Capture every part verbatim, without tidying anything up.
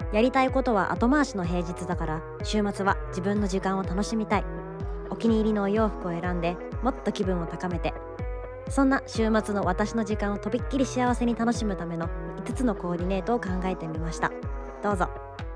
やりたいことは後回しの平日だから、週末は自分の時間を楽しみたい。お気に入りのお洋服を選んでもっと気分を高めて、そんな週末の私の時間をとびっきり幸せに楽しむためのいつつのコーディネートを考えてみました。どうぞ。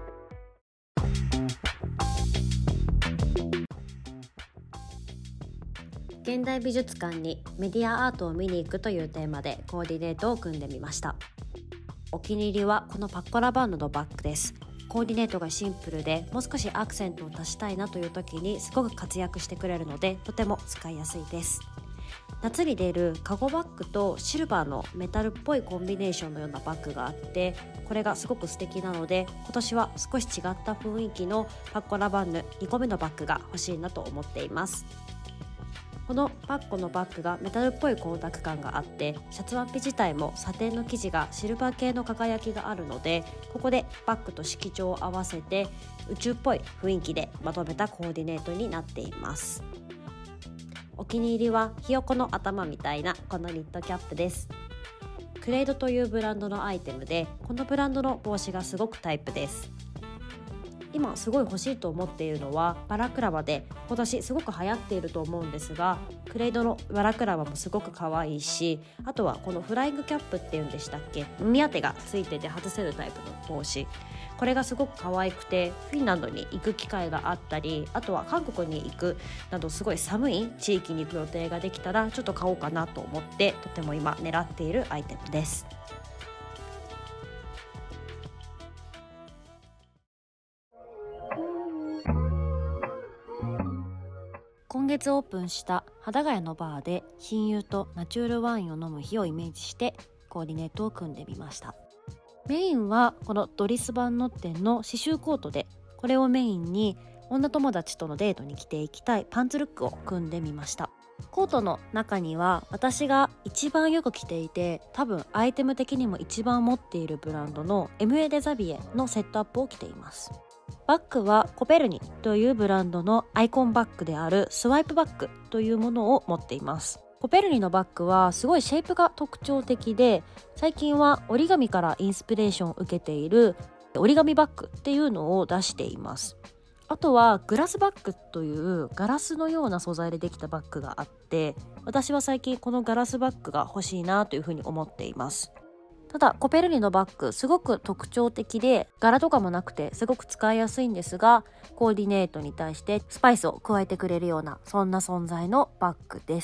現代美術館にメディアアートを見に行くというテーマでコーディネートを組んでみました。お気に入りはこのパッコラバンドのバッグです。コーディネートがシンプルで、もう少しアクセントを足したいなという時にすごく活躍してくれるので、とても使いやすいです。夏に出るカゴバッグとシルバーのメタルっぽいコンビネーションのようなバッグがあって、これがすごく素敵なので、今年は少し違った雰囲気のパッコラバンヌにこめのバッグが欲しいなと思っています。このパッコのバッグがメタルっぽい光沢感があって、シャツワンピ自体もサテンの生地がシルバー系の輝きがあるので、ここでバッグと色調を合わせて宇宙っぽい雰囲気でまとめたコーディネートになっています。お気に入りはひよこの頭みたいなこのニットキャップです。クレイドというブランドのアイテムで、このブランドの帽子がすごくタイプです。今すごい欲しいと思っているのはバラクラバで、今年すごく流行っていると思うんですが、クレイドのバラクラバもすごく可愛いし、あとはこのフライングキャップっていうんでしたっけ、耳当てがついてて外せるタイプの帽子、これがすごく可愛くて、フィンランドに行く機会があったり、あとは韓国に行くなどすごい寒い地域に行く予定ができたらちょっと買おうかなと思って、とても今狙っているアイテムです。今月オープンした幡ヶ谷のバーで親友とナチュールワインを飲む日をイメージしてコーディネートを組んでみました。メインはこのドリスバンノッテンの刺繍コートで、これをメインに女友達とのデートに着ていきたいパンツルックを組んでみました。コートの中には私が一番よく着ていて、多分アイテム的にも一番持っているブランドの エムエー デザビエのセットアップを着ています。バッグはコペルニというブランドのアイコンバッグであるスワイプバッグというものを持っています。コペルニのバッグはすごいシェイプが特徴的で、最近は折り紙からインスピレーションを受けている折り紙バッグっていうのを出しています。あとはグラスバッグというガラスのような素材でできたバッグがあって、私は最近このガラスバッグが欲しいなというふうに思っています。ただコペルニのバッグすごく特徴的で、柄とかもなくてすごく使いやすいんですが、コーディネートに対してスパイスを加えてくれるような、そんな存在のバッグです。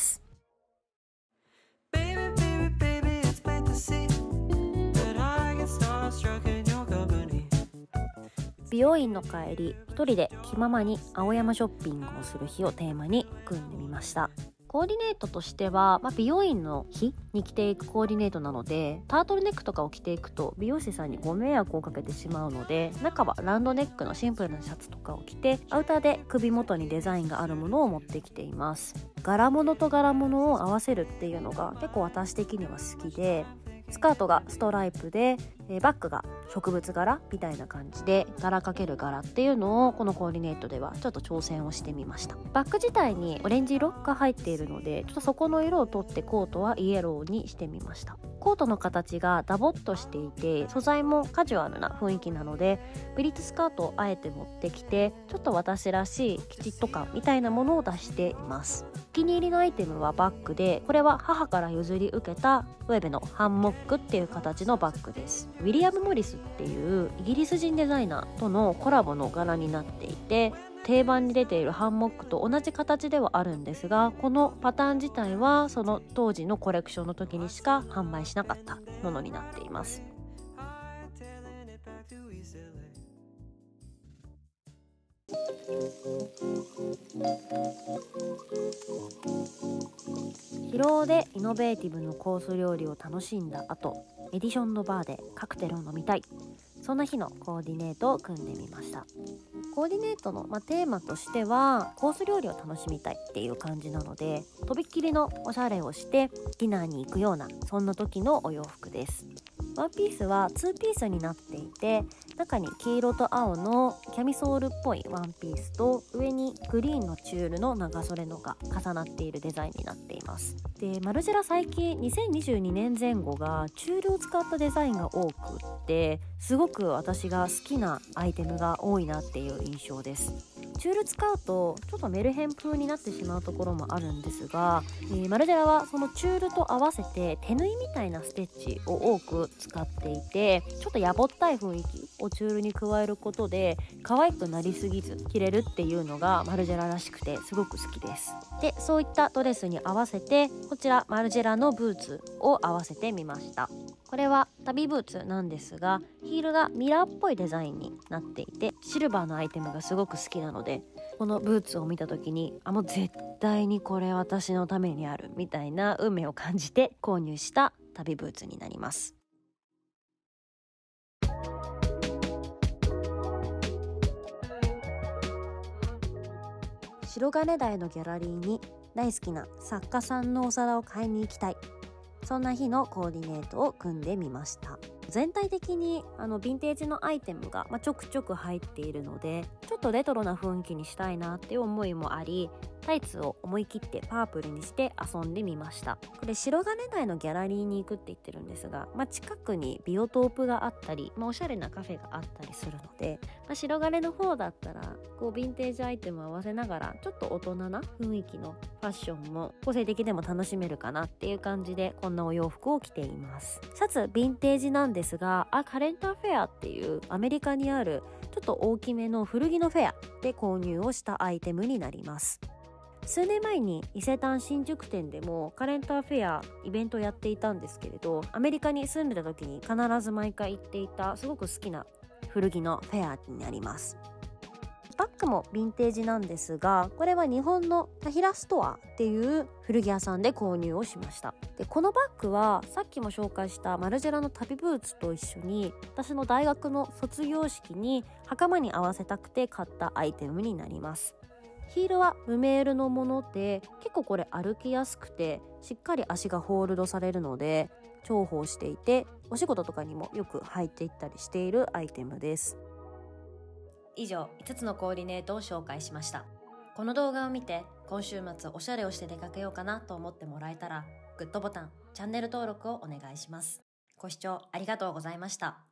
美容院の帰り、一人で気ままに青山ショッピングをする日をテーマに組んでみました。コーディネートとしては、まあ、美容院の日に着ていくコーディネートなので、タートルネックとかを着ていくと美容師さんにご迷惑をかけてしまうので、中はラウンドネックのシンプルなシャツとかを着て、アウターで首元にデザインがあるものを持ってきています。柄物と柄物を合わせるっていうのが結構私的には好きで、スカートがストライプで、えー、バッグが植物柄みたいな感じで柄かける柄っていうのをこのコーディネートではちょっと挑戦をしてみました。バッグ自体にオレンジ色が入っているので、ちょっとそこの色を取ってコートはイエローにしてみました。コートの形がダボっとしていて、素材もカジュアルな雰囲気なので、プリーツスカートをあえて持ってきて、ちょっと私らしいきちっと感みたいなものを出しています。お気に入りのアイテムはバッグで、これは母から譲り受けたウェベのハンモックっていう形のバッグです。ウィリアム・モリスっていうイギリス人デザイナーとのコラボの柄になっていて、定番に出ているハンモックと同じ形ではあるんですが、このパターン自体はその当時のコレクションの時にしか販売しなかったものになっています。広尾でイノベーティブのコース料理を楽しんだ後、エディションのバーでカクテルを飲みたい、そんな日のコーディネートを組んでみました。コーディネートの、まあ、テーマとしてはコース料理を楽しみたいっていう感じなので、とびっきりのおしゃれをしてディナーに行くような、そんな時のお洋服です。 ワンピースはツーピースになっていて、中に黄色と青のキャミソールっぽいワンピースと上にグリーンのチュールの長袖のが重なっているデザインになっています。でマルジェラ最近にせんにじゅうにねんぜん後がチュールを使ったデザインが多くってすごく私が好きなアイテムが多いなっていう印象です。チュール使うとちょっとメルヘン風になってしまうところもあるんですが、えー、マルジェラはそのチュールと合わせて手縫いみたいなステッチを多く使っていて、ちょっとやぼったい雰囲気をチュールに加えることで可愛くなりすぎず着れるっていうのがマルジェラらしくてすごく好きです。でそういったドレスに合わせてこちらマルジェラのブーツを合わせてみました。これは旅ブーツなんですが、ヒールがミラーっぽいデザインになっていてシルバーのアイテムがすごく好きなので、このブーツを見た時にあもう絶対にこれ私のためにあるみたいな運命を感じて購入した旅ブーツになります。白金台のギャラリーに大好きな作家さんのお皿を買いに行きたい、そんな日のコーディネートを組んでみました。全体的にあのヴィンテージのアイテムが、まあ、ちょくちょく入っているのでちょっとレトロな雰囲気にしたいなっていう思いもあり、タイツを思い切ってパープルにして遊んでみました。これ白金台のギャラリーに行くって言ってるんですが、まあ、近くにビオトープがあったり、まあ、おしゃれなカフェがあったりするので、まあ、白金の方だったらこうヴィンテージアイテムを合わせながらちょっと大人な雰囲気のファッションも個性的でも楽しめるかなっていう感じでこんなお洋服を着ています。シャツヴィンテージなんですが、あカレンターフェアっていうアメリカにあるちょっと大きめの古着のフェアで購入をしたアイテムになります。数年前に伊勢丹新宿店でもカレンターフェアイベントやっていたんですけれど、アメリカに住んでた時に必ず毎回行っていたすごく好きな古着のフェアになります。バッグもヴィンテージなんですが、これは日本のタヒラストアっていう古着屋さんで購入をしました。でこのバッグはさっきも紹介したマルジェラの旅ブーツと一緒に私の大学の卒業式に袴に合わせたくて買ったアイテムになります。ヒールは無メールのもので結構これ歩きやすくてしっかり足がホールドされるので重宝していて、お仕事とかにもよく履いていったりしているアイテムです。以上いつつのコーディネートを紹介しました。この動画を見て今週末おしゃれをして出かけようかなと思ってもらえたらグッドボタン、チャンネル登録をお願いします。ご視聴ありがとうございました。